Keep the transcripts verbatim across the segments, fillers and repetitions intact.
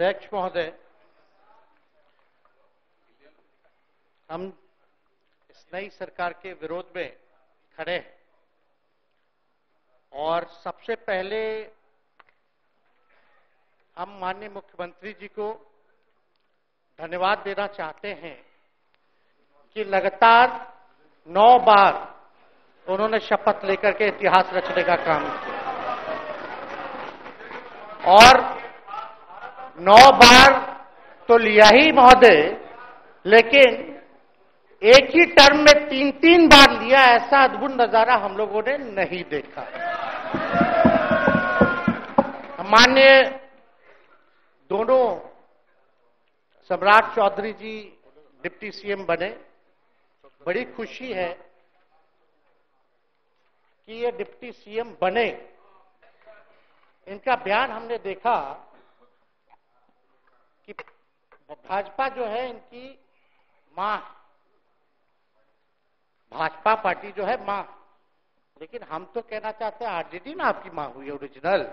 अध्यक्ष महोदय, हम इस नई सरकार के विरोध में खड़े हैं और सबसे पहले हम माननीय मुख्यमंत्री जी को धन्यवाद देना चाहते हैं कि लगातार नौ बार उन्होंने शपथ लेकर के इतिहास रचने का काम किया और नौ बार तो लिया ही महोदय, लेकिन एक ही टर्म में तीन तीन बार लिया, ऐसा अद्भुत नजारा हम लोगों ने नहीं देखा। माननीय दोनों सम्राट चौधरी जी डिप्टी सीएम बने, बड़ी खुशी है कि ये डिप्टी सीएम बने। इनका बयान हमने देखा कि भाजपा जो है इनकी मां, भाजपा पार्टी जो है मां, लेकिन हम तो कहना चाहते हैं आरजेडी ना आपकी मां हुई ओरिजिनल।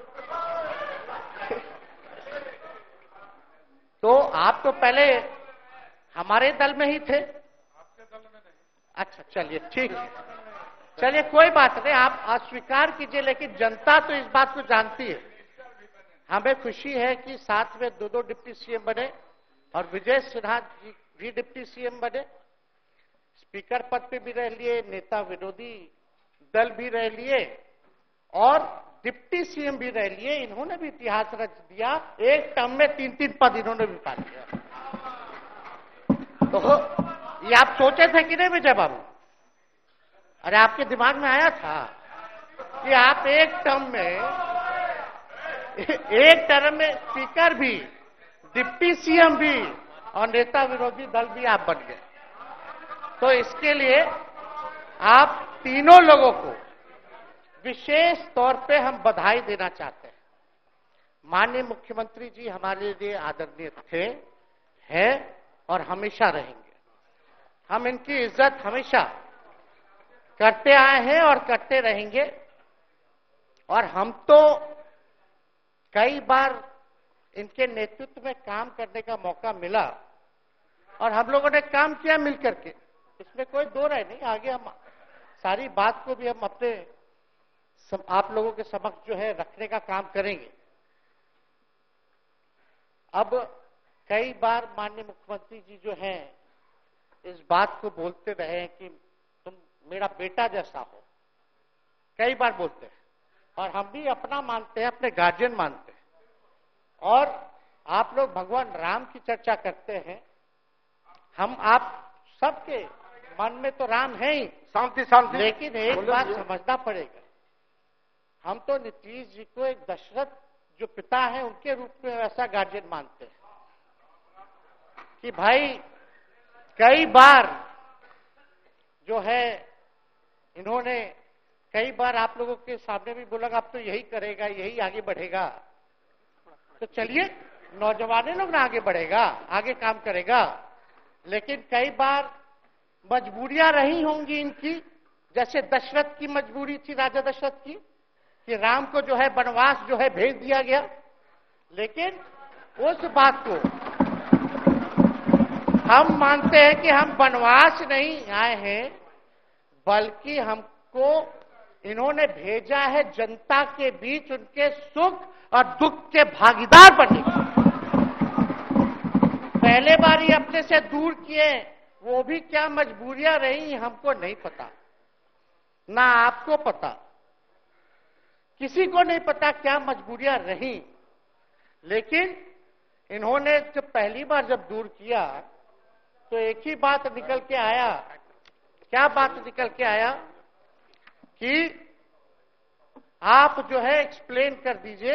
तो आप तो पहले हमारे दल में ही थे। आपके दल में नहीं। अच्छा चलिए ठीक है, चलिए कोई बात नहीं, आप अस्वीकार कीजिए, लेकिन जनता तो इस बात को जानती है। हमें खुशी है कि साथ में दो दो डिप्टी सीएम बने और विजय सिन्हा जी भी डिप्टी सीएम बने, स्पीकर पद पे भी रह लिए, नेता विरोधी दल भी रह लिए और डिप्टी सीएम भी रह लिए। इन्होंने भी इतिहास रच दिया, एक टर्म में तीन तीन पद इन्होंने भी पा लिया। तो ये आप सोचे थे कि नहीं विजय बाबू? अरे आपके दिमाग में आया था कि आप एक टर्म में एक टर्म में स्पीकर भी, डिप्टी सीएम भी और नेता विरोधी दल भी आप बन गए। तो इसके लिए आप तीनों लोगों को विशेष तौर पे हम बधाई देना चाहते हैं। माननीय मुख्यमंत्री जी हमारे लिए आदरणीय थे, हैं और हमेशा रहेंगे। हम इनकी इज्जत हमेशा करते आए हैं और करते रहेंगे। और हम तो कई बार इनके नेतृत्व में काम करने का मौका मिला और हम लोगों ने काम किया मिलकर के, इसमें कोई दो राय नहीं। आगे हम सारी बात को भी हम अपने सम, आप लोगों के समक्ष जो है रखने का काम करेंगे। अब कई बार माननीय मुख्यमंत्री जी जो हैं इस बात को बोलते रहे कि तुम मेरा बेटा जैसा हो, कई बार बोलते हैं और हम भी अपना मानते हैं, अपने गार्जियन मानते हैं। और आप लोग भगवान राम की चर्चा करते हैं, हम आप सबके मन में तो राम है ही, शांति शांति, लेकिन एक बात समझना पड़ेगा, हम तो नीतीश जी को एक दशरथ जो पिता है उनके रूप में ऐसा गार्जियन मानते हैं कि भाई कई बार जो है इन्होंने कई बार आप लोगों के सामने भी बोला अब तो यही करेगा, यही आगे बढ़ेगा। तो चलिए नौजवान लोग ना आगे बढ़ेगा, आगे काम करेगा, लेकिन कई बार मजबूरियां रही होंगी इनकी, जैसे दशरथ की मजबूरी थी, राजा दशरथ की, कि राम को जो है वनवास जो है भेज दिया गया। लेकिन उस बात को हम मानते हैं कि हम वनवास नहीं आए हैं, बल्कि हमको इन्होंने भेजा है जनता के बीच उनके सुख और दुख के भागीदार बनने। पहले बार ही अपने से दूर किए, वो भी क्या मजबूरियां रही हमको नहीं पता, ना आपको पता, किसी को नहीं पता क्या मजबूरियां रही। लेकिन इन्होंने जब पहली बार जब दूर किया तो एक ही बात निकल के आया। क्या बात निकल के आया कि आप जो है एक्सप्लेन कर दीजिए,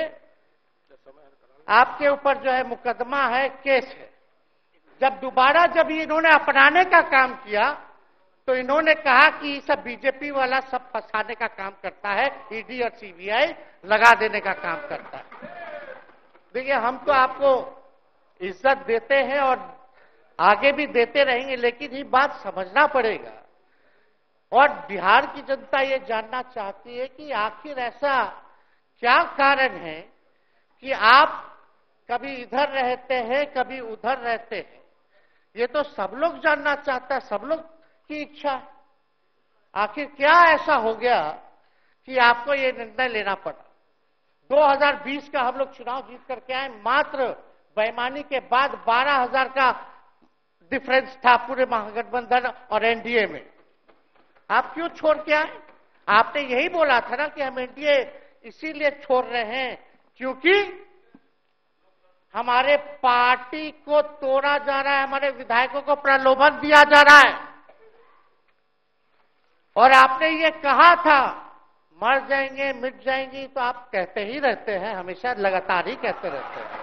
आपके ऊपर जो है मुकदमा है, केस है। जब दोबारा जब इन्होंने अपनाने का काम किया तो इन्होंने कहा कि सब बीजेपी वाला सब फंसाने का काम करता है, ईडी और सीबीआई लगा देने का काम करता है। देखिए हम तो आपको इज्जत देते हैं और आगे भी देते रहेंगे, लेकिन ये बात समझना पड़ेगा। और बिहार की जनता ये जानना चाहती है कि आखिर ऐसा क्या कारण है कि आप कभी इधर रहते हैं, कभी उधर रहते हैं। ये तो सब लोग जानना चाहता है, सब लोग की इच्छा है। आखिर क्या ऐसा हो गया कि आपको ये निर्णय लेना पड़ा? दो हज़ार बीस का हम लोग चुनाव जीत करके आए, मात्र बेईमानी के बाद बारह हज़ार का डिफरेंस था पूरे महागठबंधन और एनडीए में। आप क्यों छोड़ के आए? आपने यही बोला था ना कि हम एनडीए इसीलिए छोड़ रहे हैं क्योंकि हमारे पार्टी को तोड़ा जा रहा है, हमारे विधायकों को प्रलोभन दिया जा रहा है। और आपने ये कहा था मर जाएंगे, मिट जाएंगी, तो आप कहते ही रहते हैं, हमेशा लगातार ही कहते रहते हैं।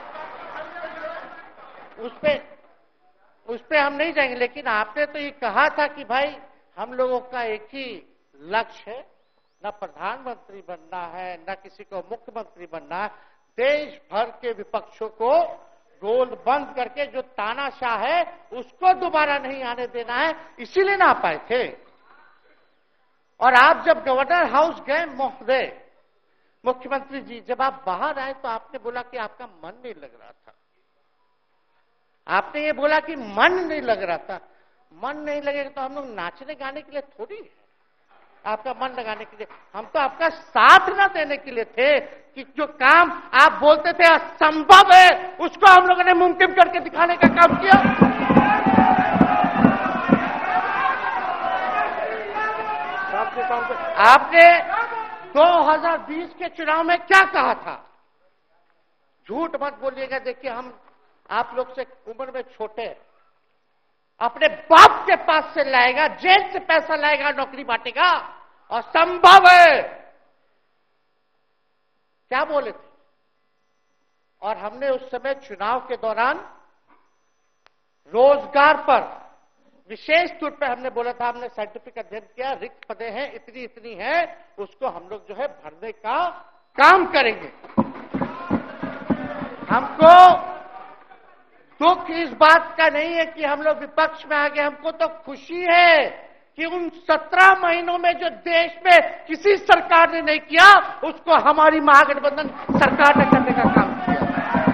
उस पे उस पे हम नहीं जाएंगे, लेकिन आपने तो ये कहा था कि भाई हम लोगों का एक ही लक्ष्य है, न प्रधानमंत्री बनना है, न किसी को मुख्यमंत्री बनना है, देश भर के विपक्षों को गोल बंद करके जो तानाशाह है उसको दोबारा नहीं आने देना है, इसीलिए ना आ पाए थे। और आप जब गवर्नर हाउस गए महोदय, मुख्यमंत्री जी, जब आप बाहर आए तो आपने बोला कि आपका मन नहीं लग रहा था। आपने ये बोला कि मन नहीं लग रहा था। मन नहीं लगेगा तो हम लोग नाचने गाने के लिए थोड़ी है, आपका मन लगाने के लिए। हम तो आपका साथ ना देने के लिए थे कि जो काम आप बोलते थे असंभव है उसको हम लोगों ने मुमकिन करके दिखाने का काम किया। आपने दो हज़ार बीस के चुनाव में क्या कहा था? झूठ मत बोलिएगा। देखिए, हम आप लोग से उम्र में छोटे, अपने बाप के पास से लाएगा, जेल से पैसा लाएगा, नौकरी बांटेगा, और संभव है, क्या बोले थे? और हमने उस समय चुनाव के दौरान रोजगार पर विशेष तौर पर हमने बोला था, हमने साइंटिफिक अध्ययन किया, रिक्त पदे हैं इतनी इतनी है, उसको हम लोग जो है भरने का काम करेंगे। हमको दुख इस बात का नहीं है कि हम लोग विपक्ष में आ गए, हमको तो खुशी है कि उन सत्रह महीनों में जो देश में किसी सरकार ने नहीं किया उसको हमारी महागठबंधन सरकार ने करने का काम किया।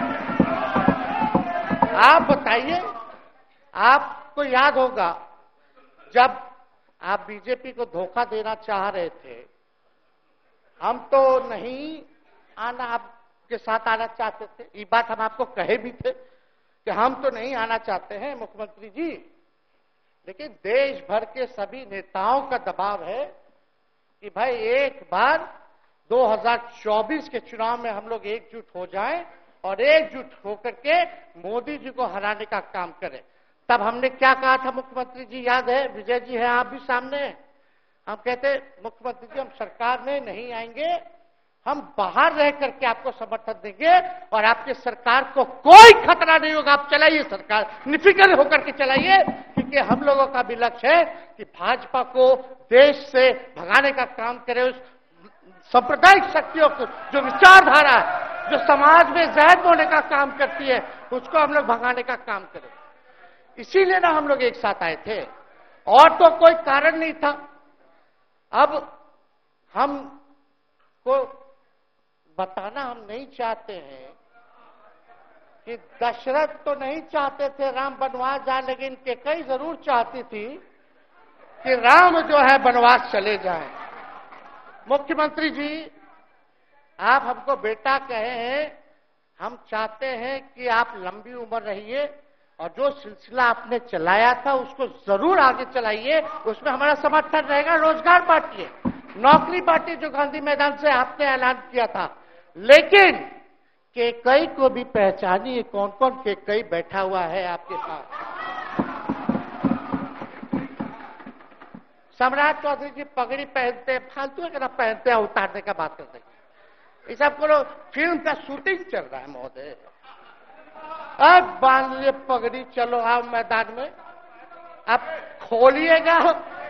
आप बताइए, आपको याद होगा जब आप बीजेपी को धोखा देना चाह रहे थे, हम तो नहीं आना, आपके साथ आना चाहते थे। ये बात हम आपको कहे भी थे कि हम तो नहीं आना चाहते हैं मुख्यमंत्री जी, लेकिन देश भर के सभी नेताओं का दबाव है कि भाई एक बार दो हज़ार चौबीस के चुनाव में हम लोग एकजुट हो जाएं और एकजुट होकर के मोदी जी को हराने का काम करें। तब हमने क्या कहा था मुख्यमंत्री जी, याद है? विजय जी है, आप भी सामने हैं। हम कहते मुख्यमंत्री जी हम सरकार में नहीं आएंगे, हम बाहर रह करके आपको समर्थन देंगे और आपकी सरकार को कोई खतरा नहीं होगा, आप चलाइए सरकार, निफिक्र होकर के चलाइए, क्योंकि हम लोगों का भी लक्ष्य है कि भाजपा को देश से भगाने का काम करे। उस सांप्रदायिक शक्तियों को, जो विचारधारा है, जो समाज में जहर बोने का काम करती है, उसको हम लोग भगाने का काम करें। इसीलिए ना हम लोग एक साथ आए थे, और तो कोई कारण नहीं था। अब हम को बताना हम नहीं चाहते हैं कि दशरथ तो नहीं चाहते थे राम वनवास जाए, लेकिन कैकेयी जरूर चाहती थी कि राम जो है वनवास चले जाएं। मुख्यमंत्री जी, आप हमको बेटा कहे हैं, हम चाहते हैं कि आप लंबी उम्र रहिए और जो सिलसिला आपने चलाया था उसको जरूर आगे चलाइए, उसमें हमारा समर्थन रहेगा। रोजगार बांटिए, नौकरी बांटिए, जो गांधी मैदान से आपने ऐलान किया था, लेकिन कैकेयी को भी पहचानिए, कौन कौन कैकेयी बैठा हुआ है आपके साथ। सम्राट चौधरी जी पगड़ी पहनते, फालतू है ना पहनते हैं, उतारने का बात करते हैं। ये सब को फिल्म का शूटिंग चल रहा है महोदय, अब बांध लिए पगड़ी, चलो आओ मैदान में, अब खोलिएगा।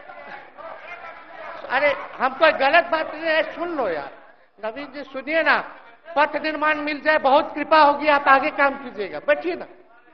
अरे हम कोई गलत बात नहीं है, सुन लो यार, नवीन जी सुनिए ना, पथ निर्माण मिल जाए, बहुत कृपा होगी, आप आगे काम कीजिएगा, बैठिए ना।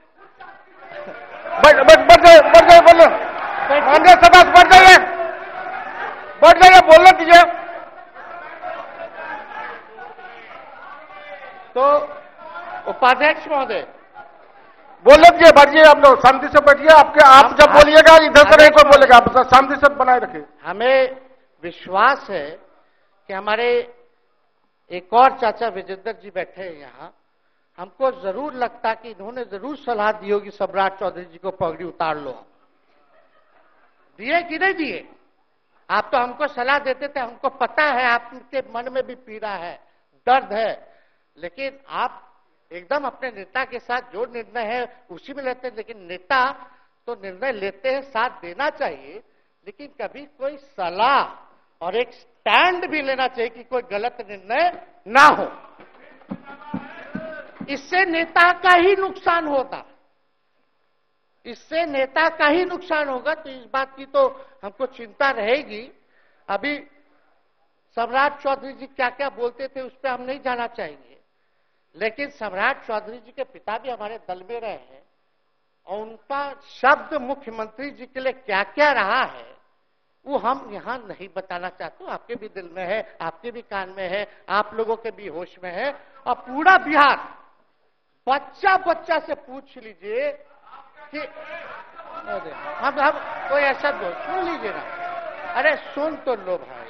बढ़ बढ़ बढ़ जाइए, बढ़ जाइए, बोलो, सभा बढ़ जाइए, बढ़ जाइए, बोलने दीजिए। तो उपाध्यक्ष महोदय, बोले जी बैठिए, आप लोग शांति से बैठिए। आपके आप जब बोलिएगा इधर से नहीं कोई बोलेगा, आप शांति से बनाए रखिए। हमें विश्वास है कि हमारे एक और चाचा विजेंद्र जी बैठे हैं यहाँ, हमको जरूर लगता कि इन्होंने जरूर सलाह दी होगी सम्राट चौधरी जी को पगड़ी उतार लो। दिए कि नहीं दिए? आप तो हमको सलाह देते थे, हमको पता है आपके मन में भी पीड़ा है, दर्द है, लेकिन आप एकदम अपने नेता के साथ जो निर्णय है उसी में लेते हैं। लेकिन नेता तो निर्णय लेते हैं, साथ देना चाहिए, लेकिन कभी कोई सलाह और एक स्टैंड भी लेना चाहिए कि कोई गलत निर्णय ना हो। इससे नेता का ही नुकसान होगा, इससे नेता का ही नुकसान होगा। तो इस बात की तो हमको चिंता रहेगी। अभी सम्राट चौधरी जी क्या क्या बोलते थे उस पर हम नहीं जाना चाहेंगे, लेकिन सम्राट चौधरी जी के पिता भी हमारे दल में रहे हैं और उनका शब्द मुख्यमंत्री जी के लिए क्या क्या रहा है वो हम यहां नहीं बताना चाहते। आपके भी दिल में है, आपके भी कान में है, आप लोगों के भी होश में है, और पूरा बिहार बच्चा बच्चा से पूछ लीजिए कि हम हम कोई ऐसा बोल, सुन लीजिए ना, अरे सुन तो लो भाई।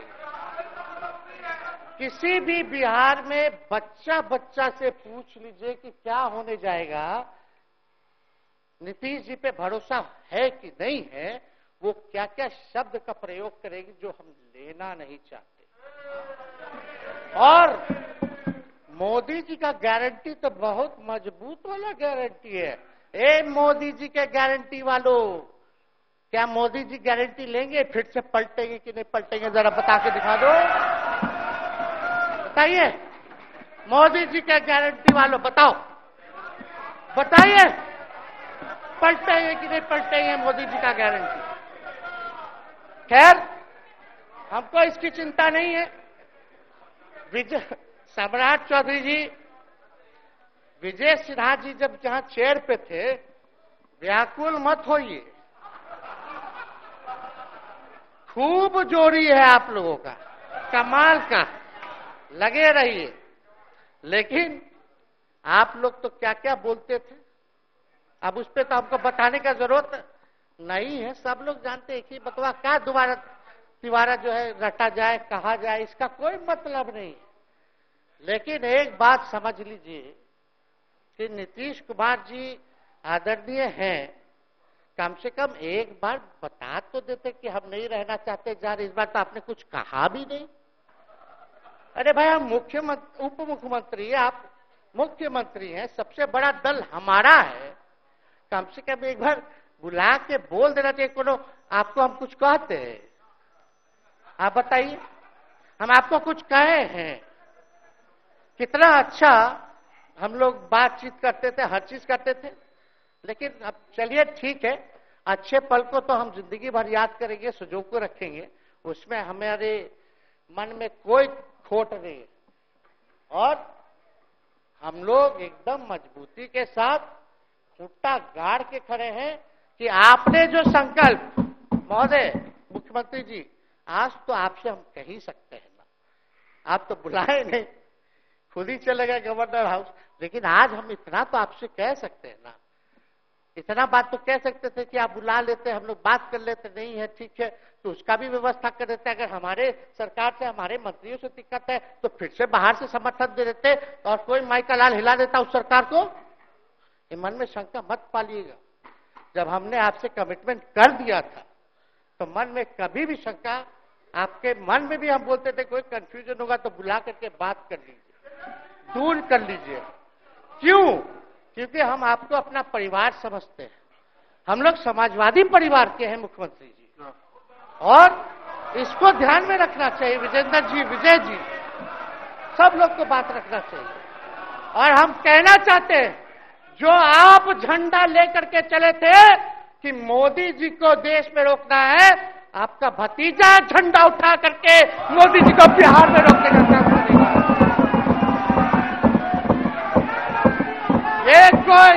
किसी भी बिहार में बच्चा बच्चा से पूछ लीजिए कि क्या होने जाएगा, नीतीश जी पे भरोसा है कि नहीं है, वो क्या क्या शब्द का प्रयोग करेगी जो हम लेना नहीं चाहते। और मोदी जी का गारंटी तो बहुत मजबूत वाला गारंटी है। ए मोदी जी के गारंटी वालों, क्या मोदी जी गारंटी लेंगे फिर से पलटेंगे कि नहीं पलटेंगे? जरा बता के दिखा दो, बताइए। मोदी जी के गारंटी वालों बताओ, बताइए पलटेंगे कि नहीं पलटेंगे मोदी जी का गारंटी? खैर, हमको इसकी चिंता नहीं है। विजय सम्राट चौधरी जी, विजय सिन्हा जी जब जहां चेयर पे थे, व्याकुल मत होइए, खूब जोड़ी है आप लोगों का, कमाल का, लगे रहिए। लेकिन आप लोग तो क्या क्या बोलते थे, अब उस पर तो हमको बताने का जरूरत नहीं है, सब लोग जानते हैं। एक ही बकवा क्या दोबारा तिवारा जो है रटा जाए, कहा जाए, इसका कोई मतलब नहीं है। लेकिन एक बात समझ लीजिए कि नीतीश कुमार जी आदरणीय हैं, कम से कम एक बार बता तो देते कि हम नहीं रहना चाहते जा रहे। इस बार तो आपने कुछ कहा भी नहीं। अरे भाई, हम मुख्यमंत्री, उप मुख्यमंत्री, आप मुख्यमंत्री हैं, सबसे बड़ा दल हमारा है, कम से कम एक बार बुला के बोल देना चाहिए। कोनो आपको हम कुछ कहते हैं? आप बताइए, हम आपको कुछ कहे हैं? कितना अच्छा हम लोग बातचीत करते थे, हर चीज करते थे। लेकिन अब चलिए ठीक है, अच्छे पल को तो हम जिंदगी भर याद करेंगे, सुजो को रखेंगे, उसमें हमारे मन में कोई खोट नहीं है। और हम लोग एकदम मजबूती के साथ खूंटा गाड़ के खड़े हैं कि आपने जो संकल्प, महोदय मुख्यमंत्री जी, आज तो आपसे हम कह ही सकते हैं ना, आप तो बुलाए नहीं, खुद ही चले गए गवर्नर हाउस, लेकिन आज हम इतना तो आपसे कह सकते हैं ना, इतना बात तो कह सकते थे कि आप बुला लेते, हम लोग बात कर लेते। नहीं है, ठीक है, तो उसका भी व्यवस्था कर देते। अगर हमारे सरकार से, हमारे मंत्रियों से दिक्कत है तो फिर से बाहर से समर्थन दे देते और कोई माई का लाल हिला देता उस सरकार को। ये मन में शंका मत पालिएगा, जब हमने आपसे कमिटमेंट कर दिया था तो मन में कभी भी शंका, आपके मन में भी हम बोलते थे कोई कंफ्यूजन होगा तो बुला करके बात कर लीजिए, दूर कर लीजिए। क्यों? क्योंकि हम आपको अपना परिवार समझते हैं। हम लोग समाजवादी परिवार के हैं मुख्यमंत्री जी, और इसको ध्यान में रखना चाहिए। विजेंद्र जी, विजय जी, सब लोग को बात रखना चाहिए। और हम कहना चाहते हैं, जो आप झंडा लेकर के चले थे कि मोदी जी को देश में रोकना है, आपका भतीजा झंडा उठा करके मोदी जी को बिहार में रोकने का काम करेगा। ये कोई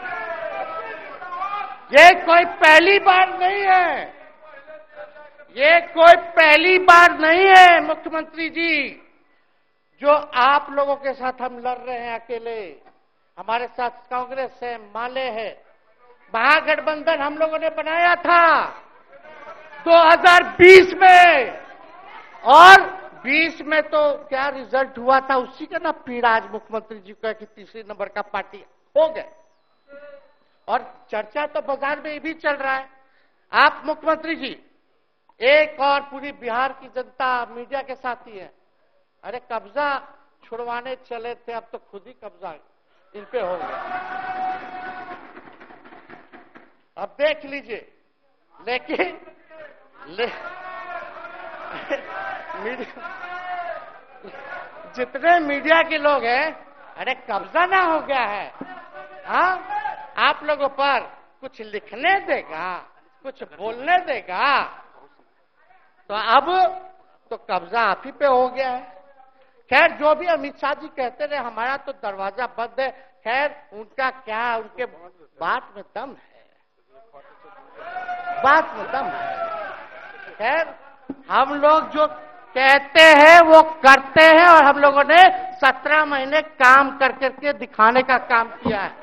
ये कोई पहली बार नहीं है, ये कोई पहली बार नहीं है मुख्यमंत्री जी, जो आप लोगों के साथ हम लड़ रहे हैं अकेले। हमारे साथ कांग्रेस है, माले है, महागठबंधन हम लोगों ने बनाया था दो हज़ार बीस में, और बीस में तो क्या रिजल्ट हुआ था उसी का ना पीड़ा आज मुख्यमंत्री जी का कि तीसरे नंबर का पार्टी हो गए। और चर्चा तो बाजार में ये भी चल रहा है, आप मुख्यमंत्री जी एक और पूरी बिहार की जनता मीडिया के साथ ही है, अरे कब्जा छुड़वाने चले थे, अब तो खुद ही कब्जा इन पे हो गया। अब देख लीजिए, लेकिन ले, मीडिया, जितने मीडिया के लोग हैं, अरे कब्जा ना हो गया है, हाँ आप लोगों पर कुछ लिखने देगा, कुछ बोलने देगा, तो अब तो कब्जा आप ही पे हो गया है। खैर जो भी अमित शाह जी कहते रहे हमारा तो दरवाजा बंद है, खैर उनका क्या, उनके बात में दम है, बात में दम है। खैर हम लोग जो कहते हैं वो करते हैं, और हम लोगों ने सत्रह महीने काम कर करके दिखाने का काम किया है।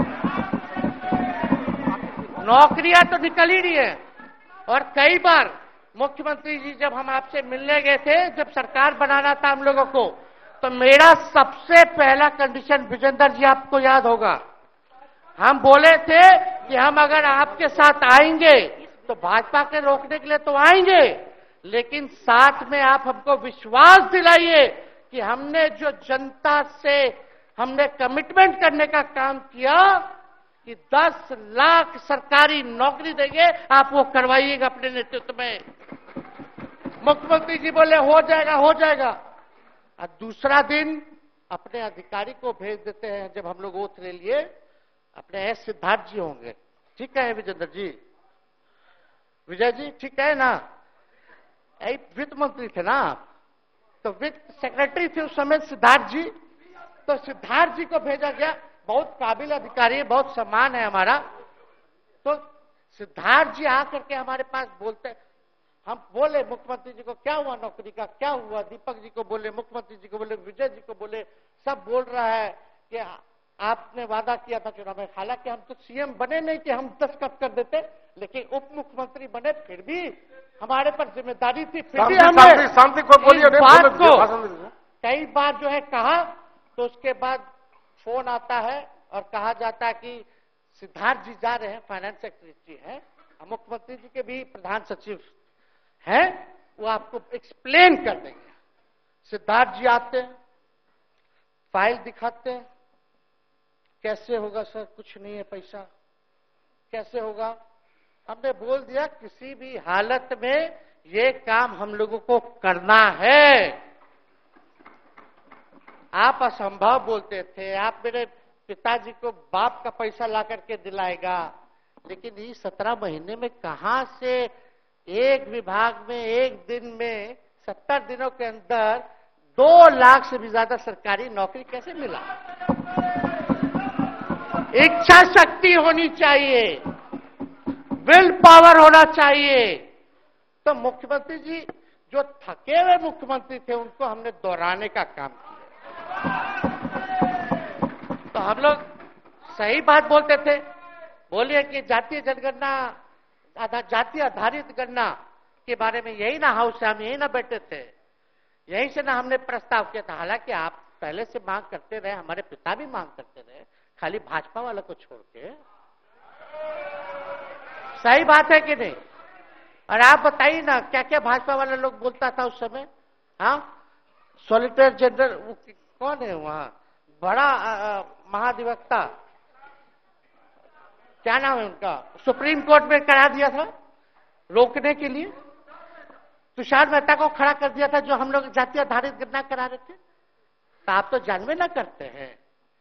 नौकरियां तो निकल ही रही है, और कई बार मुख्यमंत्री जी जब हम आपसे मिलने गए थे, जब सरकार बनाना था हम लोगों को, तो मेरा सबसे पहला कंडीशन विजेंद्र जी आपको याद होगा, हम बोले थे कि हम अगर आपके साथ आएंगे तो भाजपा के रोकने के लिए तो आएंगे, लेकिन साथ में आप हमको विश्वास दिलाइए कि हमने जो जनता से हमने कमिटमेंट करने का काम किया कि दस लाख सरकारी नौकरी देंगे, आप वो करवाइएगा अपने नेतृत्व में। मुख्यमंत्री जी बोले हो जाएगा हो जाएगा, और दूसरा दिन अपने अधिकारी को भेज देते हैं। जब हम लोग ओथ ले लिए, अपने एस सिद्धार्थ जी होंगे, ठीक है विजेंद्र जी, विजय जी ठीक है ना, वित्त मंत्री थे ना, तो वित्त सेक्रेटरी थे उस समय सिद्धार्थ जी, तो सिद्धार्थ जी को भेजा गया, बहुत काबिल अधिकारी है, बहुत सम्मान है हमारा। तो सिद्धार्थ जी आकर के हमारे पास बोलते, हम बोले मुख्यमंत्री जी को क्या हुआ नौकरी का, क्या हुआ, दीपक जी को बोले, मुख्यमंत्री जी को बोले, विजय जी को बोले, सब बोल रहा है कि आपने वादा किया था चुनाव में। हालांकि हम तो सीएम बने नहीं कि हम दस्तखत कर देते, लेकिन उप मुख्यमंत्री बने, फिर भी हमारे पर जिम्मेदारी थी, फिर भी हमने शांति को बोलिए, बात को कई बार जो है कहा। तो उसके बाद फोन आता है और कहा जाता है कि सिद्धार्थ जी जा रहे हैं, फाइनेंस सेक्रेटरी हैं, मुख्यमंत्री जी के भी प्रधान सचिव हैं, वो आपको एक्सप्लेन कर देंगे। सिद्धार्थ जी आते हैं, फाइल दिखाते हैं, कैसे होगा सर, कुछ नहीं है पैसा, कैसे होगा। हमने बोल दिया किसी भी हालत में ये काम हम लोगों को करना है। आप असंभव बोलते थे, आप मेरे पिताजी को बाप का पैसा ला करके दिलाएगा, लेकिन ये सत्रह महीने में कहां से एक विभाग में एक दिन में सत्तर दिनों के अंदर दो लाख से भी ज्यादा सरकारी नौकरी कैसे मिला। इच्छा शक्ति होनी चाहिए, विल पावर होना चाहिए। तो मुख्यमंत्री जी जो थके हुए मुख्यमंत्री थे उनको हमने दोहराने का काम किया। तो हम लोग सही बात बोलते थे, बोलिए कि जातीय जनगणना, जातीय आधारित गणना के बारे में यही ना हाउस से हम यही ना बैठे थे, यहीं से ना हमने प्रस्ताव किया था। हालांकि आप पहले से मांग करते रहे, हमारे पिता भी मांग करते रहे, खाली भाजपा वालों को छोड़ के। सही बात है कि नहीं? और आप बताइए ना क्या क्या भाजपा वाले लोग बोलता था उस समय। हाँ, सॉलिसिटर जनरल कौन है वहां, बड़ा महाधिवक्ता, क्या नाम है उनका, सुप्रीम कोर्ट में करा दिया था रोकने के लिए, तुषार मेहता को खड़ा कर दिया था जो हम लोग जातीय आधारित गणना करा रहे थे। तो आप तो जानवे ना करते हैं,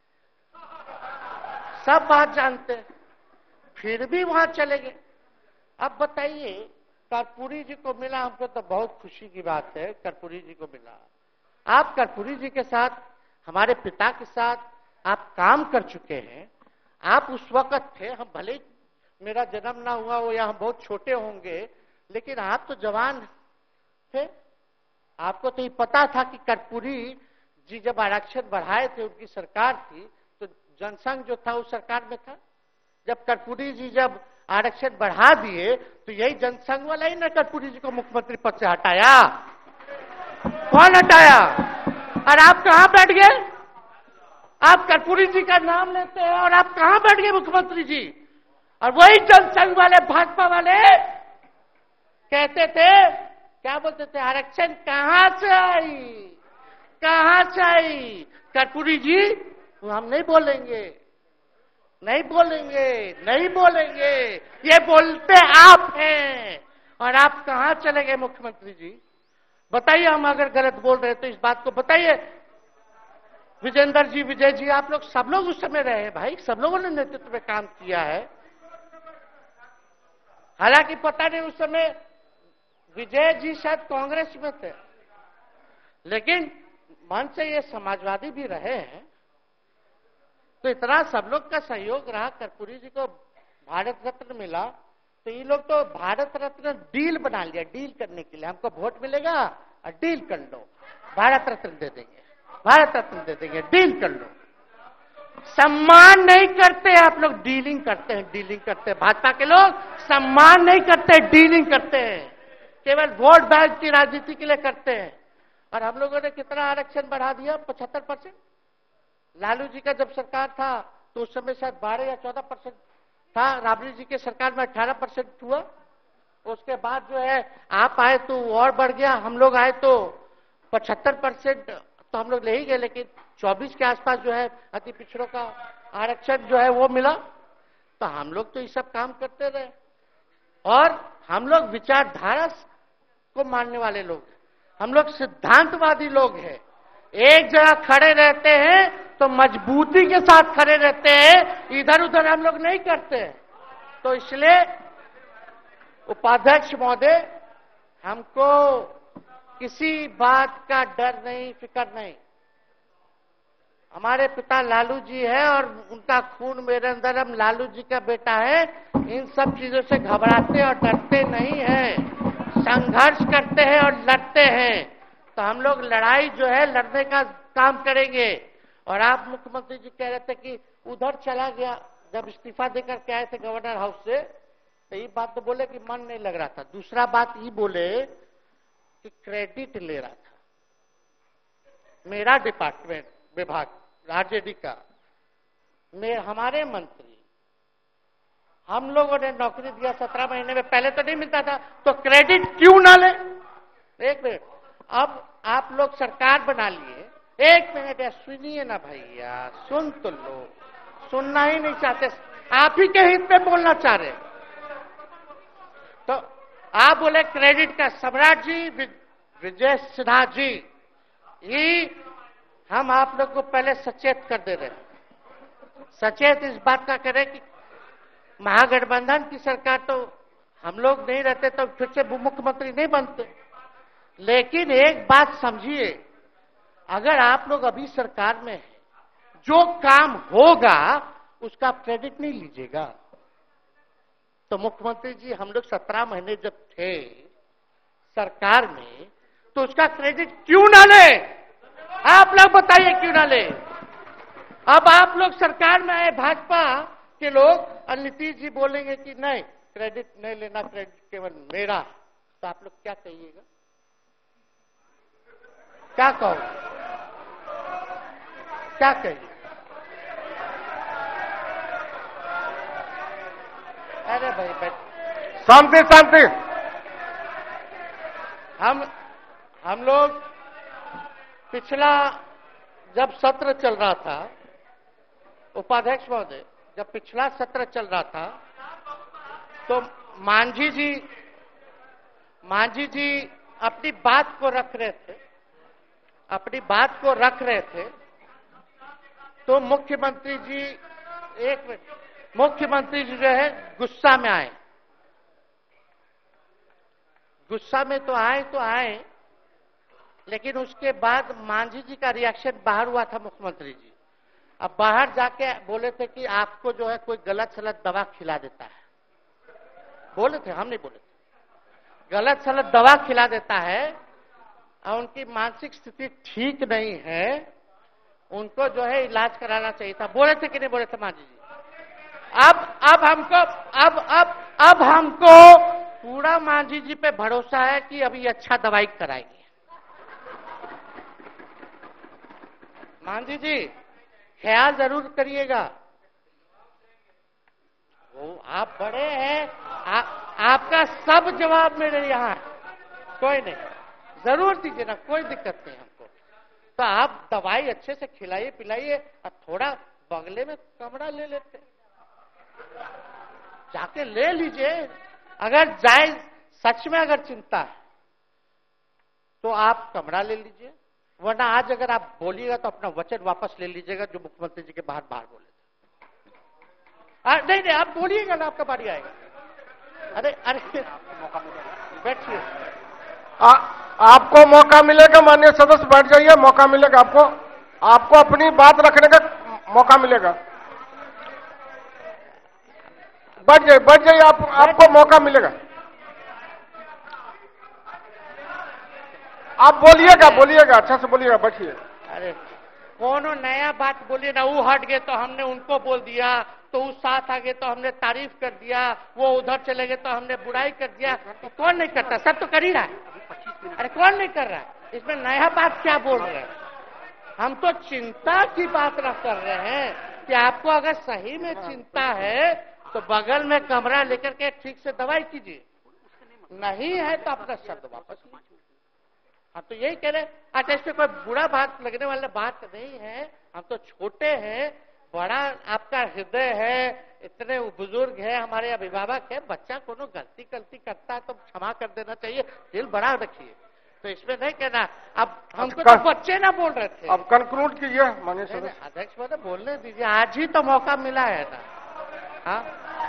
सब बात जानते हैं, फिर भी वहां चले गए। अब बताइए, कर्पूरी जी को मिला, हमको तो बहुत खुशी की बात है, कर्पूरी जी को मिला। आप कर्पूरी जी के साथ, हमारे पिता के साथ आप काम कर चुके हैं। आप उस वक्त थे, हम भले ही मेरा जन्म ना हुआ हो या हम बहुत छोटे होंगे, लेकिन आप तो जवान थे। आपको तो ये पता था कि कर्पूरी जी जब आरक्षण बढ़ाए थे, उनकी सरकार थी, तो जनसंघ जो था उस सरकार में था। जब कर्पूरी जी जब आरक्षण बढ़ा दिए तो यही जनसंघ वाला ही ना कर्पूरी जी को मुख्यमंत्री पद से हटाया। कौन हटाया? और आप कहां बैठ गए? आप कर्पूरी जी का नाम लेते हैं और आप कहां बैठ गए मुख्यमंत्री जी? और वही जनसंघ वाले भाजपा वाले कहते थे, क्या बोलते थे, आरक्षण कहां से आई, कहां से आई? कर्पूरी जी हम नहीं बोलेंगे, नहीं बोलेंगे, नहीं बोलेंगे, ये बोलते आप हैं। और आप कहां चले गए मुख्यमंत्री जी? बताइए, हम अगर गलत बोल रहे तो इस बात को बताइए। विजेंद्र जी, विजय जी, आप लोग सब लोग उस समय रहे हैं भाई, सब लोगों ने नेतृत्व में काम किया है। हालांकि पता नहीं उस समय विजय जी शायद कांग्रेस में थे, लेकिन मन से ये समाजवादी भी रहे हैं। तो इतना सब लोग का सहयोग रहा, कर्पूरी जी को भारत रत्न मिला, तो ये लोग तो भारत रत्न डील बना लिया, डील करने के लिए। हमको वोट मिलेगा और डील कर लो, भारत रत्न दे देंगे, भारत रत्न दे देंगे, डील कर लो। सम्मान नहीं करते आप लोग, डीलिंग करते हैं, डीलिंग करते हैं। भाजपा के लोग सम्मान नहीं करते, डीलिंग करते हैं, केवल वोट बैंक की राजनीति के लिए करते हैं। और हम लोगों ने कितना आरक्षण बढ़ा दिया? पचहत्तर परसेंट। लालू जी का जब सरकार था तो उस समय शायद बारह या चौदह परसेंट था, राबड़ी जी के सरकार में अठारह परसेंट हुआ। उसके बाद जो है आप आए तो और बढ़ गया, हम लोग आए तो पचहत्तर परसेंट तो हम लोग ले ही गए, लेकिन चौबीस के आसपास जो है अति पिछड़ों का आरक्षण जो है वो मिला। तो हम लोग तो ये सब काम करते रहे, और हम लोग विचारधारा को मानने वाले लोग हैं, हम लोग सिद्धांतवादी लोग हैं। एक जगह खड़े रहते हैं तो मजबूती के साथ खड़े रहते हैं, इधर उधर हम लोग नहीं करते। तो इसलिए उपाध्यक्ष महोदय, हमको किसी बात का डर नहीं, फिक्र नहीं। हमारे पिता लालू जी है और उनका खून मेरे अंदर, हम लालू जी का बेटा है। इन सब चीजों से घबराते और डरते नहीं हैं, संघर्ष करते हैं और लड़ते हैं। तो हम लोग लड़ाई जो है लड़ने का काम करेंगे। और आप मुख्यमंत्री जी कह रहे थे कि उधर चला गया, जब इस्तीफा देकर के आए थे गवर्नर हाउस से, तो ये बात तो बोले कि मन नहीं लग रहा था। दूसरा बात ये बोले कि क्रेडिट ले रहा था मेरा डिपार्टमेंट, विभाग, आरजेडी का, में हमारे मंत्री, हम लोगों ने नौकरी दिया सत्रह महीने में, पहले तो नहीं मिलता था, तो क्रेडिट क्यों ना ले? एक मिनट, अब आप लोग सरकार बना लिए, एक मिनट यार सुनिए ना भैया, सुन तो लो, सुनना ही नहीं चाहते, आप ही के हित में बोलना चाह रहे। तो आप बोले क्रेडिट का, सम्राट जी, विजय सिन्हा जी, ये हम आप लोग को पहले सचेत कर दे रहे हैं। सचेत इस बात का करें कि महागठबंधन की सरकार तो हम लोग नहीं रहते तो फिर से मुख्यमंत्री नहीं बनते। लेकिन एक बात समझिए, अगर आप लोग अभी सरकार में हैं, जो काम होगा उसका क्रेडिट नहीं लीजिएगा। तो मुख्यमंत्री जी, हम लोग सत्रह महीने जब थे सरकार में, तो उसका क्रेडिट क्यों ना ले? आप लोग बताइए क्यों ना ले? अब आप लोग सरकार में आए, भाजपा के लोग, और नीतीश जी बोलेंगे कि नहीं क्रेडिट नहीं लेना, क्रेडिट केवल मेरा, तो आप लोग क्या कहिएगा? क्या कहो, क्या कहिए? अरे भाई भाई, शांति शांति। हम हम लोग पिछला जब सत्र चल रहा था, उपाध्यक्ष महोदय, जब पिछला सत्र चल रहा था, तो मांझी जी मांझी जी अपनी बात को रख रहे थे, अपनी बात को रख रहे थे, तो मुख्यमंत्री जी, एक मिनट, मुख्यमंत्री जी जो है गुस्सा में आए। गुस्सा में तो आए तो आए, लेकिन उसके बाद मांझी जी का रिएक्शन बाहर हुआ था मुख्यमंत्री जी। अब बाहर जाके बोले थे कि आपको जो है कोई गलत सलत दवा खिला देता है, बोले थे, हम नहीं बोले थे, गलत सलत दवा खिला देता है और उनकी मानसिक स्थिति ठीक नहीं है, उनको जो है इलाज कराना चाहिए था। बोले थे कि नहीं बोले थे मांझी जी? अब अब हमको अब अब अब हमको पूरा मांझी जी पे भरोसा है कि अभी अच्छा दवाई कराएंगे। मांझी जी ख्याल जरूर करिएगा। वो आप बड़े हैं, आ, आपका सब जवाब मेरे यहाँ है, कोई नहीं, जरूर दीजिए ना, कोई दिक्कत नहीं हमको। तो आप दवाई अच्छे से खिलाइए पिलाइए और थोड़ा बंगले में कमरा ले लेते, जाके ले लीजिए। अगर जाए सच में अगर चिंता है तो आप कमरा ले लीजिए, वरना आज अगर आप बोलिएगा तो अपना वचन वापस ले लीजिएगा जो मुख्यमंत्री जी के बाहर बाहर बोले थे। आ, नहीं नहीं आप बोलिएगा ना, आपका बारी आएगा। अरे अरे बैठिए, आपको मौका मिलेगा माननीय सदस्य, बैठ जाइए, मौका मिलेगा आपको, आपको अपनी बात रखने का मौका मिलेगा। बैठ जाइए बैठ जाइए, आप आपको मौका मिलेगा। आप बोलिएगा बोलिएगा अच्छा से बोलिएगा, बैठिए। अरे कोनो नया बात बोलिए ना, वो हट गए तो हमने उनको बोल दिया, तो उस साथ आ गए तो हमने तारीफ कर दिया, वो उधर चले गए तो हमने बुराई कर दिया। तो कौन नहीं करता? सब तो कर ही रहा है। अरे कौन नहीं कर रहा है? इसमें नया बात क्या बोल रहे हैं? हम तो चिंता की बात न कर रहे हैं कि आपको अगर सही में चिंता है तो बगल में कमरा लेकर के ठीक से दवाई कीजिए, नहीं है तो अपना शब्द वापस लीजिए। हम तो यही कह रहे हैं। अच्छा इसमें कोई बुरा बात लगने वाला बात नहीं है, हम तो छोटे हैं, बड़ा आपका हृदय है, इतने बुजुर्ग है, हमारे अभिभावक है, बच्चा कोनो गलती गलती करता है तो क्षमा कर देना चाहिए, दिल बड़ा रखिए। तो इसमें नहीं कहना। अब हमको तो बच्चे ना बोल रहे थे। अब कंक्लूड कीजिए माननीय सदस्य। अध्यक्ष महोदय बोलने दीजिए, आज ही तो मौका मिला है ना। हाँ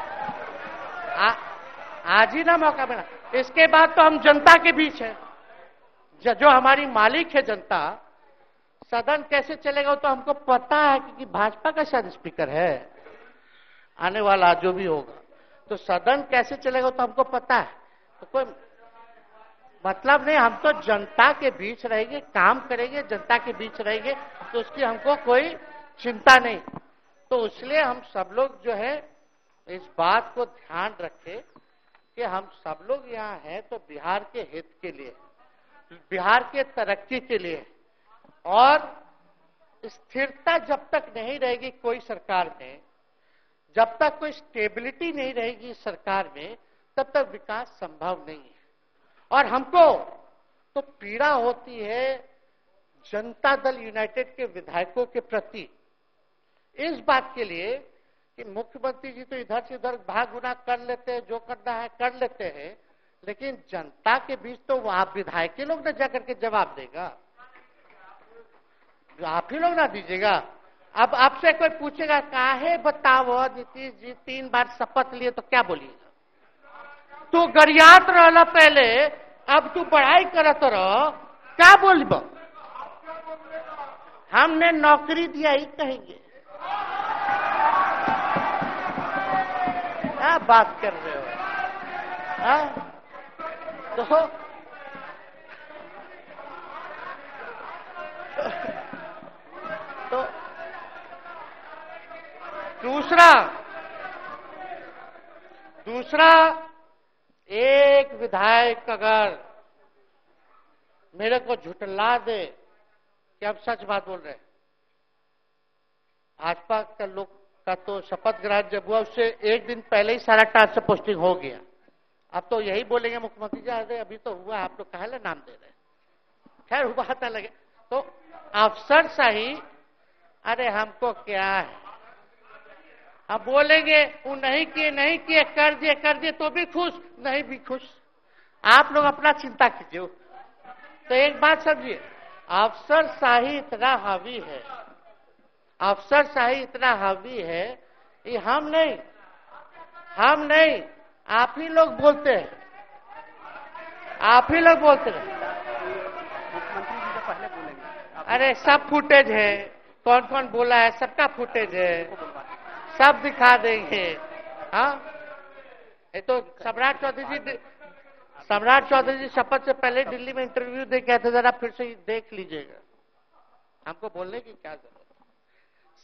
आ, आज ही ना मौका मिला, इसके बाद तो हम जनता के बीच है, जो हमारी मालिक है जनता। सदन कैसे चलेगा वो तो हमको पता है, क्योंकि भाजपा का शायद स्पीकर है आने वाला जो भी होगा, तो सदन कैसे चलेगा वो तो हमको पता है। तो कोई मतलब नहीं, हम तो जनता के बीच रहेंगे, काम करेंगे, जनता के बीच रहेंगे, तो उसकी हमको कोई चिंता नहीं। तो इसलिए हम सब लोग जो है इस बात को ध्यान रखें कि हम सब लोग यहाँ हैं तो बिहार के हित के लिए, बिहार के तरक्की के लिए। और स्थिरता जब तक नहीं रहेगी कोई सरकार में, जब तक कोई स्टेबिलिटी नहीं रहेगी सरकार में, तब तक विकास संभव नहीं है। और हमको तो पीड़ा होती है जनता दल यूनाइटेड के विधायकों के प्रति, इस बात के लिए कि मुख्यमंत्री जी तो इधर से उधर भाग गुना कर लेते हैं, जो करना है कर लेते हैं, लेकिन जनता के बीच तो आप विधायक के लोग ना जाकर के जवाब देगा, आप ही लोग ना दीजिएगा। अब आपसे कोई पूछेगा काहे बताओ नीतीश जी तीन बार शपथ लिए, तो क्या बोलिएगा? तू गरियात रहला पहले, अब तू पढ़ाई करत रह, क्या बोलब? हमने नौकरी दिया ही कहेंगे। क्या बात कर रहे हो? हाँ? तो तो दूसरा दूसरा एक विधायक अगर मेरे को झुठला दे कि अब सच बात बोल रहे, भाजपा का लोग का तो शपथ ग्रहण जब हुआ उससे एक दिन पहले ही सारा ट्रांसफर पोस्टिंग हो गया। अब तो यही बोलेंगे मुख्यमंत्री जी अरे अभी तो हुआ, आप लोग काहे नाम दे रहे? खैर हुआ था लगे तो अफसर सही, अरे हमको क्या है, हम बोलेंगे वो नहीं किए नहीं किए, कर दिए कर दिए तो भी खुश, नहीं भी खुश। आप लोग अपना चिंता कीजिए। तो एक बात समझिए, अफसर शाही इतना हावी है, अफसर शाही इतना हावी है, ये हम नहीं हम नहीं आप ही लोग बोलते हैं, आप ही लोग बोलते हैं। मुख्यमंत्री जी से पहले बोलेंगे। अरे सब फुटेज है, कौन कौन बोला है सबका फुटेज है, सब दिखा देंगे। हाँ ये तो सम्राट चौधरी जी सम्राट चौधरी जी शपथ से पहले दिल्ली में इंटरव्यू दे के आए थे, जरा फिर से देख लीजिएगा, हमको बोलने की क्या जरूरत है।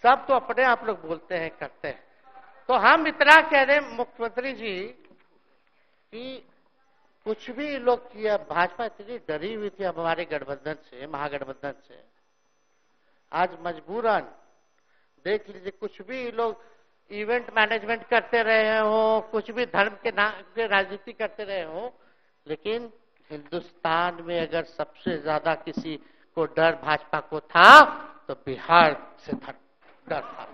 सब तो अपने आप लोग बोलते हैं, करते हैं। तो हम इतना कह रहे हैं मुख्यमंत्री जी कि कुछ भी लोग किया, भाजपा इतनी डरी हुई थी हमारे गठबंधन से, महागठबंधन से। आज मजबूरन देख लीजिए, कुछ भी लोग इवेंट मैनेजमेंट करते रहे हो, कुछ भी धर्म के नाम के राजनीति करते रहे हो, लेकिन हिंदुस्तान में अगर सबसे ज्यादा किसी को डर भाजपा को था तो बिहार से डर था,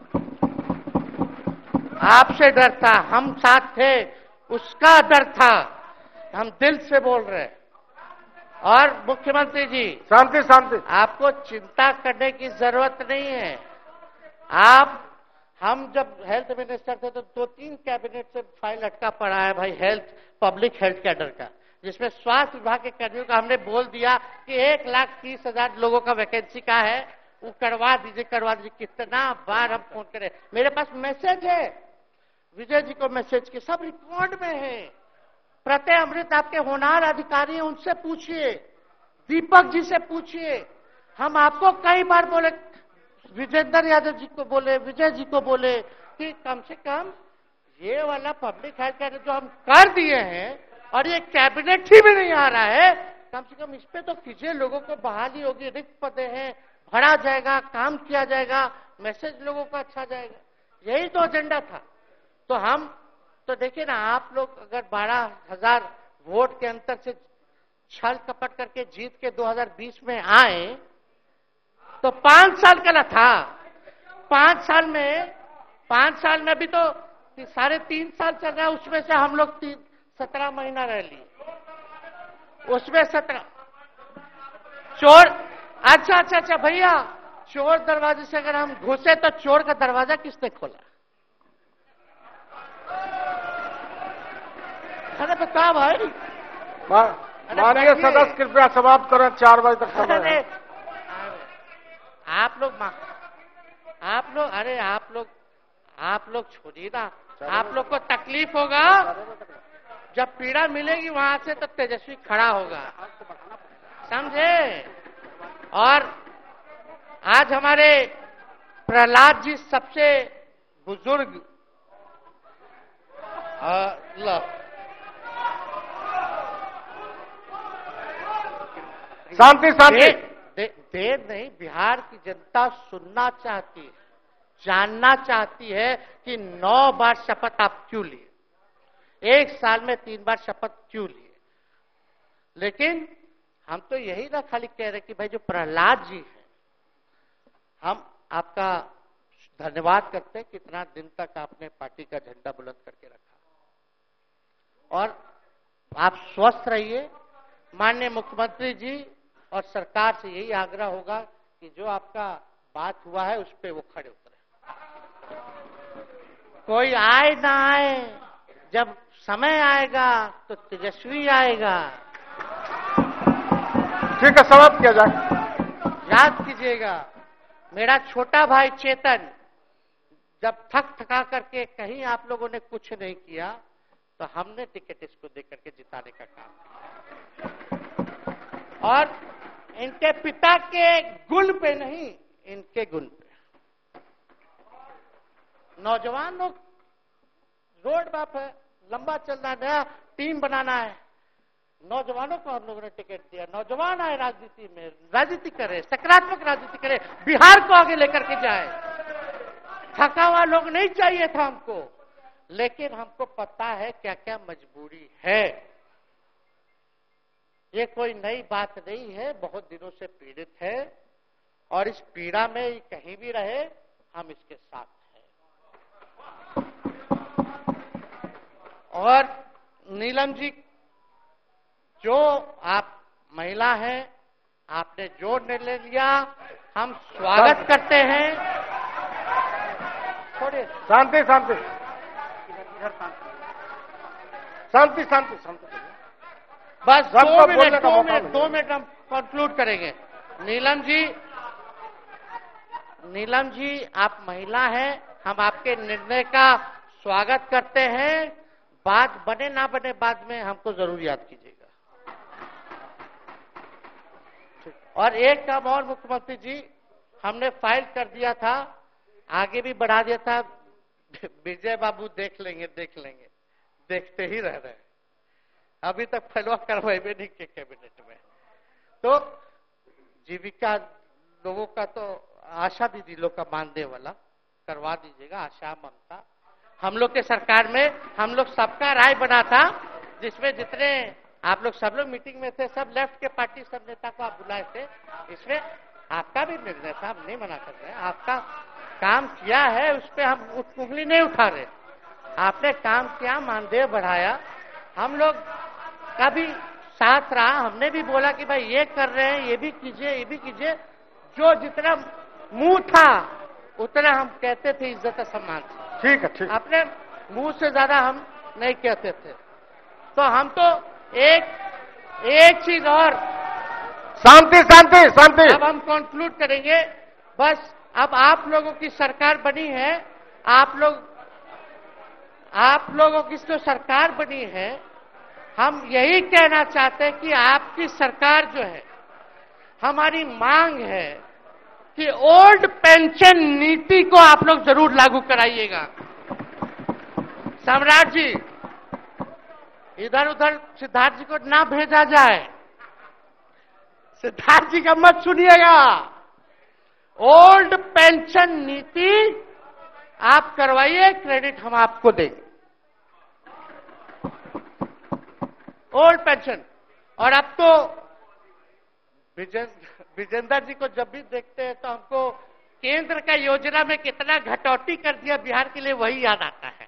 आपसे डर था, हम साथ थे, उसका डर था। हम दिल से बोल रहे हैं। और मुख्यमंत्री जी, शांति शांति, आपको चिंता करने की जरूरत नहीं है। आप, हम जब हेल्थ मिनिस्टर थे तो दो तीन कैबिनेट से फाइल अटका पड़ा है भाई, हेल्थ, पब्लिक हेल्थ कैडर का, जिसमें स्वास्थ्य विभाग के कर्मियों का हमने बोल दिया कि एक लाख तीस हजार लोगों का वैकेंसी का है, वो करवा दीजिए, करवा दीजिए। कितना बार हम फोन करें, मेरे पास मैसेज है, विजय जी को मैसेज के सब रिकॉर्ड में है। प्रत्यय अमृत आपके होनहार अधिकारी हैं, उनसे पूछिए, दीपक जी से पूछिए। हम आपको कई बार बोले, विजेंद्र यादव जी को बोले, विजय जी को बोले कि कम से कम ये वाला पब्लिक हेल्थ केयर जो हम कर दिए हैं और ये कैबिनेट ही में नहीं आ रहा है, कम से कम इस पे तो कीजिए, लोगों को बहाली होगी, रिक्त पदे हैं, भरा जाएगा, काम किया जाएगा, मैसेज लोगों का अच्छा जाएगा। यही तो एजेंडा था। तो हम तो देखिए ना, आप लोग अगर बारह हजार वोट के अंतर से छल कपट करके जीत के दो हज़ार बीस में आए तो पांच साल का ना था, पांच साल में पांच साल में भी तो साढ़े तीन साल चल रहा है, उसमें से हम लोग तीन सत्रह महीना रह लिए, उसमें सत्रह चोर। अच्छा अच्छा अच्छा भैया, चोर दरवाजे से अगर हम घुसे तो चोर का दरवाजा किसने खोला? अरे बता भाई। माननीय सदस्य कृपया समाप्त करें, चार बजे तक समय है। आप लोग आप लोग अरे आप लोग आप लोग छोड़िए ना, आप लोग को तकलीफ होगा, जब पीड़ा मिलेगी वहां से तो तेजस्वी खड़ा होगा, समझे? और आज हमारे प्रहलाद जी सबसे बुजुर्ग, लो शांति शांति, दे, देर नहीं, बिहार की जनता सुनना चाहती है, जानना चाहती है कि नौ बार शपथ आप क्यों लिए, एक साल में तीन बार शपथ क्यों लिए। लेकिन हम तो यही ना खाली कह रहे कि भाई जो प्रहलाद जी हैं, हम आपका धन्यवाद करते हैं, कितना दिन तक आपने पार्टी का झंडा बुलंद करके रखा। और आप स्वस्थ रहिए। माननीय मुख्यमंत्री जी और सरकार से यही आग्रह होगा कि जो आपका बात हुआ है उस पर वो खड़े उतरे, कोई आए ना आए, जब समय आएगा तो तेजस्वी आएगा। ठीक है, समाप्त किया जाए। याद कीजिएगा, मेरा छोटा भाई चेतन जब थक थका करके कहीं आप लोगों ने कुछ नहीं किया तो हमने टिकट इसको देकर के जिताने का काम किया। और इनके पिता के गुण पे नहीं, इनके गुण पे। नौजवान लोग रोड मैप है, लंबा चलना है, नया टीम बनाना है, नौजवानों को हम लोगों ने टिकट दिया। नौजवान आए राजनीति में, राजनीति करे, सकारात्मक राजनीति करे, बिहार को आगे लेकर के जाए। थका हुआ लोग नहीं चाहिए था हमको, लेकिन हमको पता है क्या क्या मजबूरी है। ये कोई नई बात नहीं है, बहुत दिनों से पीड़ित है और इस पीड़ा में ये कहीं भी रहे, हम इसके साथ हैं। और नीलम जी, जो आप महिला हैं, आपने जो निर्णय लिया, हम स्वागत करते हैं। थोड़े शांति शांति शांति शांति शांति, बस दो मिनट दो मिनट दो मिनट हम कंक्लूड करेंगे। नीलम जी, नीलम जी आप महिला हैं, हम आपके निर्णय का स्वागत करते हैं। बात बने ना बने बाद में हमको जरूर याद कीजिएगा। और एक काम और मुख्यमंत्री जी, हमने फाइल कर दिया था, आगे भी बढ़ा दिया था, विजय बाबू देख लेंगे देख लेंगे, देखते ही रह रहे हैं। अभी तक फैलवा करवाए भी नहीं के कैबिनेट में। तो जीविका लोगों का तो आशा दीदी लोग का मानदेय वाला करवा दीजिएगा, आशा ममता। हम लोग के सरकार में हम लोग सबका राय बना था, जिसमें जितने आप लोग सब लोग मीटिंग में थे, सब लेफ्ट के पार्टी सब नेता को आप बुलाए थे। इसमें आपका भी निर्णय था, हम नहीं मना कर रहे हैं। आपका काम किया है, उस पर हम उंगली नहीं उठा रहे। आपने काम किया, मानदेय बढ़ाया, हम लोग का भी साथ रहा। हमने भी बोला कि भाई ये कर रहे हैं, ये भी कीजिए, ये भी कीजिए। जो जितना मुंह था उतना हम कहते थे इज्जत और सम्मान से। ठीक है, ठीक। अपने मुंह से ज्यादा हम नहीं कहते थे। तो हम तो एक एक चीज और, शांति शांति शांति। अब हम कंक्लूड करेंगे। बस अब आप लोगों की सरकार बनी है, आप लोग आप लोगों की जो सरकार बनी है, हम यही कहना चाहते हैं कि आपकी सरकार जो है, हमारी मांग है कि ओल्ड पेंशन नीति को आप लोग जरूर लागू कराइएगा। सम्राट जी, इधर उधर सिद्धार्थ जी को ना भेजा जाए। सिद्धार्थ जी का मत सुनिएगा। ओल्ड पेंशन नीति आप करवाइए, क्रेडिट हम आपको देंगे। Old pension. और अब तो विजेंद्र जी को जब भी देखते हैं तो हमको केंद्र का योजना में कितना घटौती कर दिया बिहार के लिए, वही याद आता है।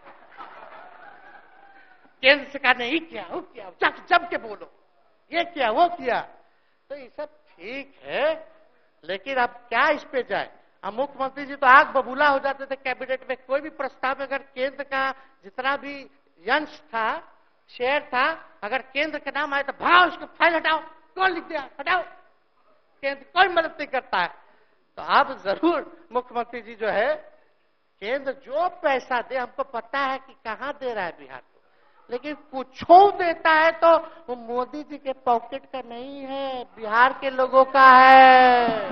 केंद्र सरकार ने ये किया, वो किया, जब जब के बोलो, ये किया, वो किया। तो ये सब ठीक है, लेकिन अब क्या इस पे जाए। अब मुख्यमंत्री जी तो आग बबूला हो जाते थे कैबिनेट में। कोई भी प्रस्ताव में अगर केंद्र का जितना भी अंश था, शेयर था, अगर केंद्र का नाम आए तो भाव उसको फाइल हटाओ, कौन लिख दिया, हटाओ। केंद्र कोई मदद नहीं करता है। तो अब जरूर मुख्यमंत्री जी जो है, केंद्र जो पैसा दे, हमको पता है कि कहां दे रहा है बिहार को, लेकिन कुछ देता है तो वो मोदी जी के पॉकेट का नहीं है, बिहार के लोगों का है।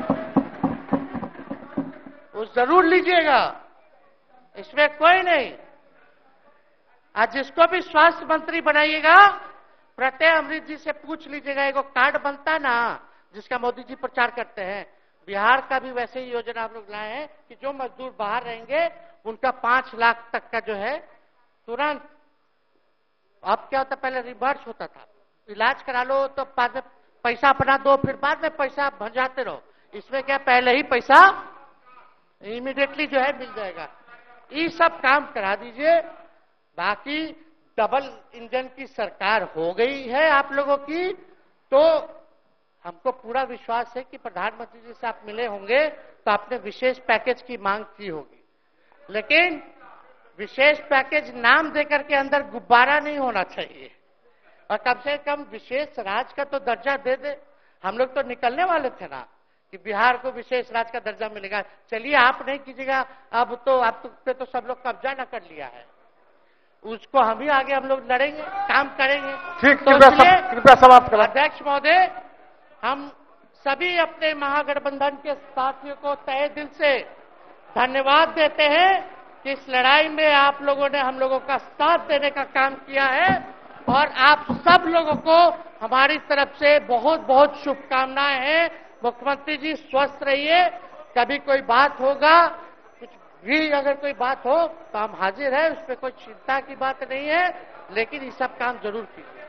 वो जरूर लीजिएगा, इसमें कोई नहीं। आज जिसको भी स्वास्थ्य मंत्री बनाइएगा, प्रत्यय अमृत जी से पूछ लीजिएगा। एगो कार्ड बनता ना, जिसका मोदी जी प्रचार करते हैं, बिहार का भी वैसे ही योजना हम लोग लाए हैं कि जो मजदूर बाहर रहेंगे उनका पांच लाख तक का जो है तुरंत। अब क्या होता, पहले रिवर्स होता था, इलाज करा लो तो बाद में पैसा अपना दो, फिर बाद में पैसा भंजाते रहो। इसमें क्या, पहले ही पैसा इमीडिएटली जो है मिल जाएगा। ये सब काम करा दीजिए। बाकी डबल इंजन की सरकार हो गई है आप लोगों की, तो हमको पूरा विश्वास है कि प्रधानमंत्री जी से आप मिले होंगे तो आपने विशेष पैकेज की मांग की होगी। लेकिन विशेष पैकेज नाम देकर के अंदर गुब्बारा नहीं होना चाहिए, और कम से कम विशेष राज्य का तो दर्जा दे दे। हम लोग तो निकलने वाले थे ना कि बिहार को विशेष राज्य का दर्जा मिलेगा। चलिए आप नहीं कीजिएगा, अब तो आप पे तो सब लोग कब्जा न कर लिया है, उसको हम ही आगे हम लोग लड़ेंगे, काम करेंगे। ठीक, तो कृपया समाप्त करें। अध्यक्ष महोदय, हम सभी अपने महागठबंधन के साथियों को तहे दिल से धन्यवाद देते हैं कि इस लड़ाई में आप लोगों ने हम लोगों का साथ देने का काम किया है, और आप सब लोगों को हमारी तरफ से बहुत बहुत शुभकामनाएं हैं। मुख्यमंत्री जी स्वस्थ रहिए। कभी कोई बात होगा, कुछ भी अगर कोई बात हो तो हम हाजिर हैं, उसमें कोई चिंता की बात नहीं है, लेकिन ये सब काम जरूर कीजिए।